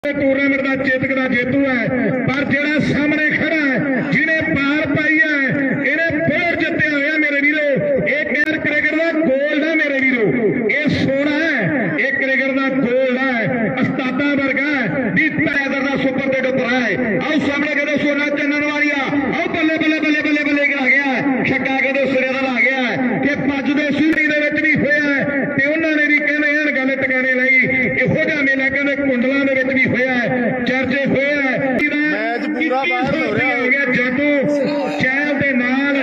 Tournament का चेतक का जेतू है, पर जेड़ा सामने खड़ा है जिन्हें पार पाई है इन्हें बहुत जितया हुआ मेरे वीरो। एक क्रिकेट का गोल्ड है मेरे वीरो, ये सोना है, एक क्रिकेट का गोल्ड है, अस्तादा वर्गा है, हैदर का सुपर डेट उपर है। आओ सामने कहते सोना चन्नन वालिया, आओ बल्ले बल्ले बल्ले बल्ले बल्ले आ गया है, छक्का कहते सिरे का ला गया है कि भजदे सूरी भी होया है ते उन्होंने भी कहने हैं गल टकाने लाई इहो जिहा मेला कहते कुंडलों भी होया है, चर्चे होया है। जादू चहल के नाल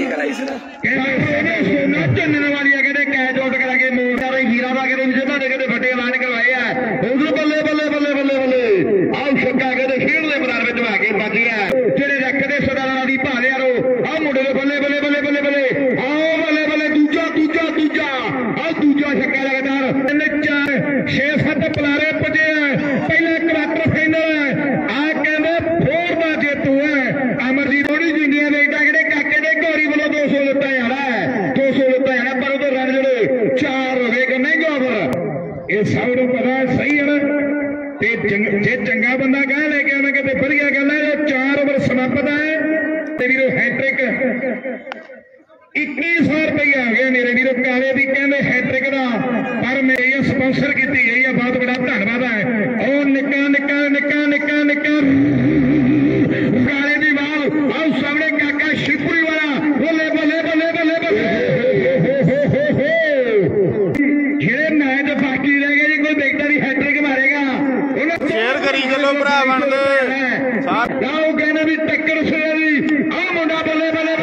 सोना चन्नन वालिया कहते कैच आउट करा के मोड़ हीरा का कहते जिन्हों ने कहते बड़े ऐलान करवाए है उधर बल्ले बल्ले बल्ले बल्ले बल्ले आओ छक्का कहते खेल के मैदान में आ के बच गया जेडे रखते सरदारा की भाले यारो आओ मुंडे बल्ले बल्ले बल्ले बल्ले बल्ले आओ बल्ले बल्ले दूजा दूजा दूजा आओ दूजा छक्का लगातार 6-7 पलारे पजे है। पहले क्वार्टर फाइनल है आ कहते फोर का जेतू है अमरजीत रोड़ी जिंदिया बेटा कहते काके ने गौरी वालों 200 लुटा जाना है, 200 लुटा जाना पर उधर रन जोड़े 4 हो गए महंगा ओवर। ये सब को पता है सही है ना, जे चंगा बंदा कह लेके आना कहते बढ़िया गल है। 4 ओवर समाप्त है ते वीरो हैट्रिक 2100 रुपया आ गया मेरे वीरो। काले भी कहते हैट्रिक का पर मेरी स्पॉन्सर की गई है, बहुत बड़ा धन्यवाद है। और निक्का निक्का निक्का निक्का निक्का काले की बाल आओ सामने काका शिवपुरी वाला बोले बोले बोले बोले बोले जेड़े मैच बाकी रह गए जी कोई देखता नहीं हैट्रिक मारेगा शेयर करी चलो भरा बनते आओ कहने भी टक्कर से आओ मुंडा बोले बोले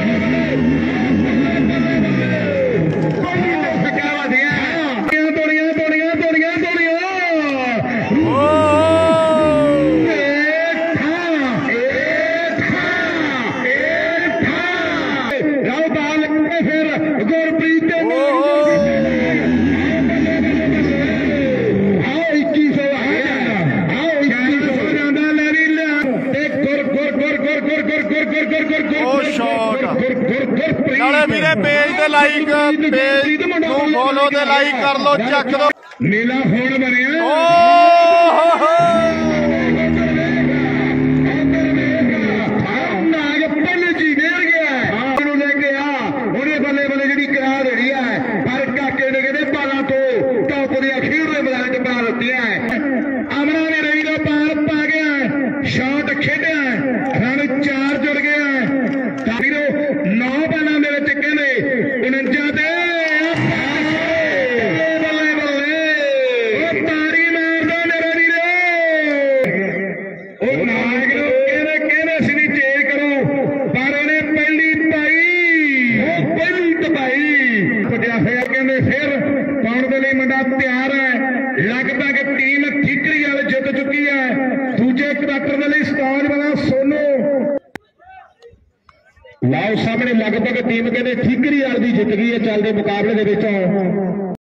मेरे पेज ते लाइक पेज फॉलो ते लाइक कर लो चक दो मेला होड़ बनया पहले जी घेर गया लेके आ उन्हें बल्ले बल्ले जी करा देनी है पर काके ने कहते बालों तो टॉप दी अखीर के मैदान च पा दी है। अमरा ने रवि का पार पा गया, शॉट खेडिया, रन 4 जुड़ गया। 9 बालों के कहने 49 बल्ले बल्ले ताड़ी मार दो मेरे वीरो नायक कहने कहने सी चेक करो पर उन्हें पहली पाई पहली टपाई पटिया होया कहने फिर पाने के लिए मुंडा तैयार है। लगभग टीम ठीकरी वाले जित चुकी है। दूजे क्वार्टर के लिए स्टॉल वाला सोनू लाओ सामने लगभग टीम कहते ठीकरी वाली जित गई है चलते मुकाबले के